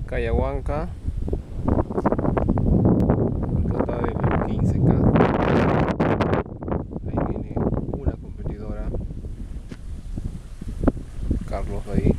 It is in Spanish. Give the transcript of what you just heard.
Cayahuanca, ruta del 15K. Ahí viene una competidora, Carlos de ahí.